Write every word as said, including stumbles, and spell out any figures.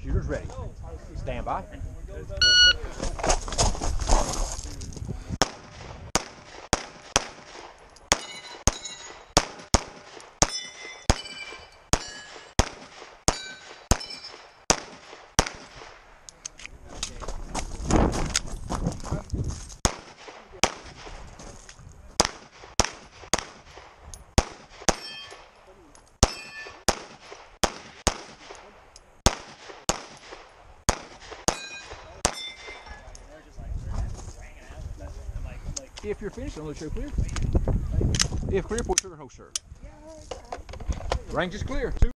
Shooter's ready. Stand by. If you're finished, I'm going to show clear. If clear, pull trigger, hold sir. Range is clear.